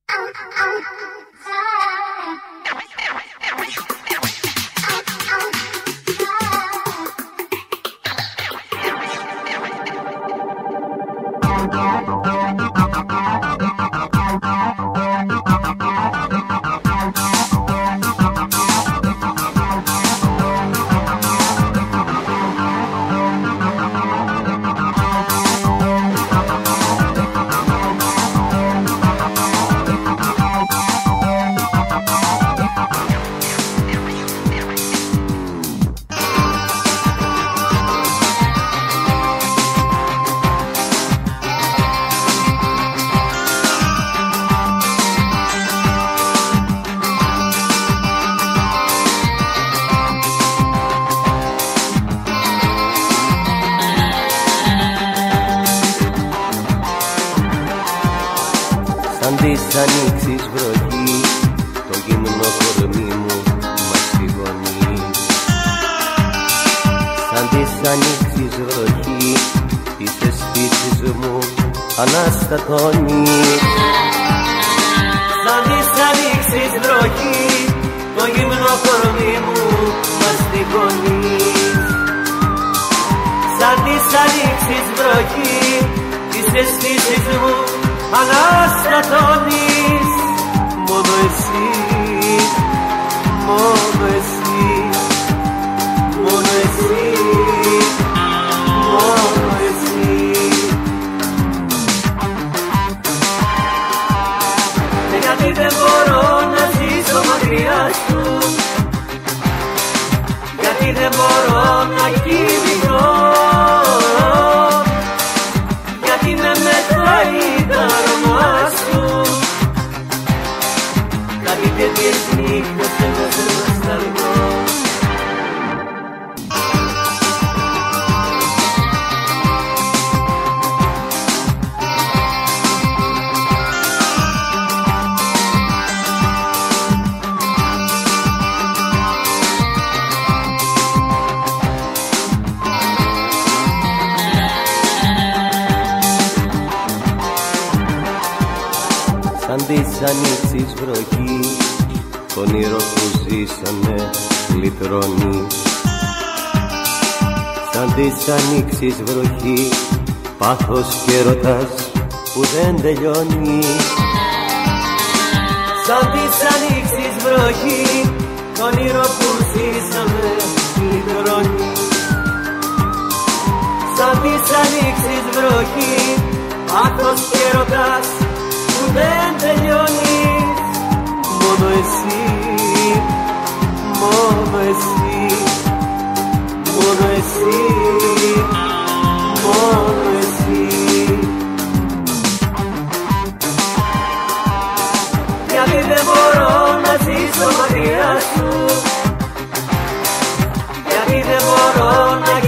Σαν της ανοίξεις βροχή, το γυμνό κορμί μου μαστιγώνει. Σαν της ανοίξεις βροχή, τις αισθήσεις μου αναστατώνει. Σαν της ανοίξεις βροχή, το γυμνό κορμί μου μαστιγώνει. Σαν της ανοίξεις βροχή, τις αισθήσεις μου αναστατώνεις. Μόνο εσύ, μόνο εσύ, μόνο εσύ, μόνο εσύ. Γιατί δεν μπορώ να ζήσω μακριά σου, γιατί δεν μπορώ να κοιμηθώ, γιατί με μετράει τα αρώμα σου. Κάτι τέτοιες νύχτες εγώ σε νοσταλγώ. Σαν της ανοίξεις βροχή, το όνειρο που ζήσαμε λυτρώνει. Σαν της ανοίξεις βροχή, πάθος και έρωτας που δεν τελειώνει. Σαν της ανοίξεις βροχή, το όνειρο που ζήσαμε λυτρώνει. Σαν της ανοίξεις βροχή, πάθος και έρωτας που δεν τελειώνεις. Μόνο εσύ, μόνο εσύ, μόνο εσύ, μόνο εσύ. Γιατί δεν μπορώ να ζήσω μακριά σου, γιατί δεν μπορώ να